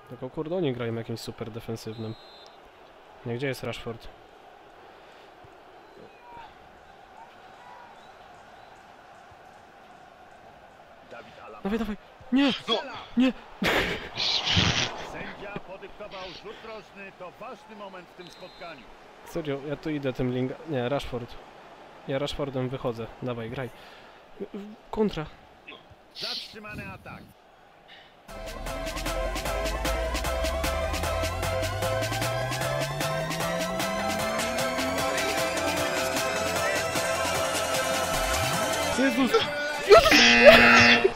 Tylko kurde, oni grają jakimś super defensywnym. Nie, gdzie jest Rashford? Dawaj, dawaj! Nie! No. Nie! Sędzia podyktował rzut rożny, to ważny moment w tym spotkaniu. Serio, ja tu idę tym Linga... Nie, Rashford. Ja Rashfordem wychodzę. Dawaj, graj. Kontra. Zatrzymany atak. Jezus!